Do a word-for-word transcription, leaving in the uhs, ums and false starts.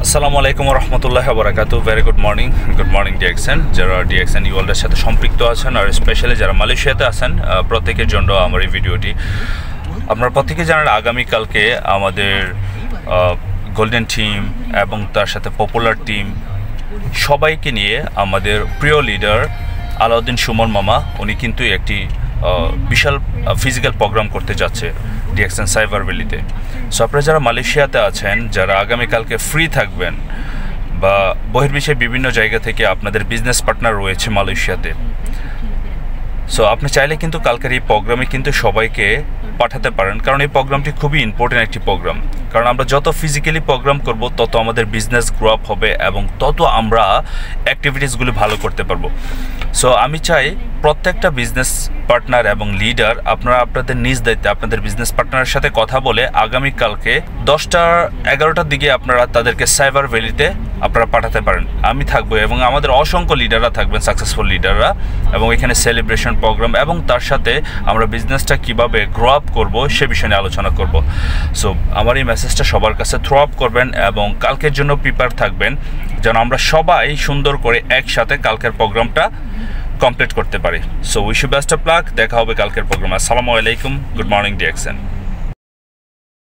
আসসালামু আলাইকুম রহমতুল্লাহ বরাকাতু। Very good morning good morning DXN, যারা ডিএক্সএন ওয়ার্ল্ডের সাথে সম্পৃক্ত আছেন আর স্পেশালি যারা মালয়েশিয়াতে আছেন, প্রত্যেকের জন্য আমার এই ভিডিওটি। আপনারা প্রত্যেকে জানেন আগামীকালকে আমাদের গোল্ডেন টিম এবং তার সাথে পপুলার টিম সবাইকে নিয়ে আমাদের প্রিয় লিডার আলাউদ্দিন সুমন মামা উনি কিন্তু একটি বিশাল ফিজিক্যাল প্রোগ্রাম করতে যাচ্ছে ডিএক্সএন সাইবার ভ্যালিতে। সো আপনারা যারা মালয়েশিয়াতে আছেন, যারা আগামীকালকে ফ্রি থাকবেন বা বহির্বিশ্বের বিভিন্ন জায়গা থেকে আপনাদের বিজনেস পার্টনার রয়েছে মালয়েশিয়াতে, সো আপনি চাইলে কিন্তু কালকের এই প্রোগ্রামে কিন্তু সবাইকে পাঠাতে পারেন, কারণ এই প্রোগ্রামটি খুবই ইম্পর্টেন্ট একটি প্রোগ্রাম। কারণ আমরা যত ফিজিক্যালি প্রোগ্রাম করব তত আমাদের বিজনেস গ্রো আপ হবে এবং তত আমরা অ্যাক্টিভিটিসগুলি ভালো করতে পারবো। সো আমি চাই প্রত্যেকটা বিজনেস পার্টনার এবং লিডার আপনারা আপনাদের নিজ দায়িত্বে আপনাদের বিজনেস পার্টনারের সাথে কথা বলে আগামীকালকে দশটা এগারোটার দিকে আপনারা তাদেরকে সাইবার ভ্যালিতে আপনারা পাঠাতে পারেন। আমি থাকবো এবং আমাদের অসংখ্য লিডাররা থাকবেন, সাকসেসফুল লিডাররা, এবং এখানে সেলিব্রেশন প্রোগ্রাম এবং তার সাথে আমরা বিজনেসটা কীভাবে গ্রো আপ করবো সে বিষয়ে নিয়ে আলোচনা করব। সো আমার এই মেসেজটা সবার কাছে থ্রো আপ করবেন এবং কালকের জন্য প্রিপেয়ার থাকবেন যেন আমরা সবাই সুন্দর করে একসাথে কালকের প্রোগ্রামটা কমপ্লিট করতে পারি। So wish you best of luck. দেখা হবে কালকের প্রোগ্রামে। আসসালামু আলাইকুম, গুড মর্নিং ডিএক্সএন।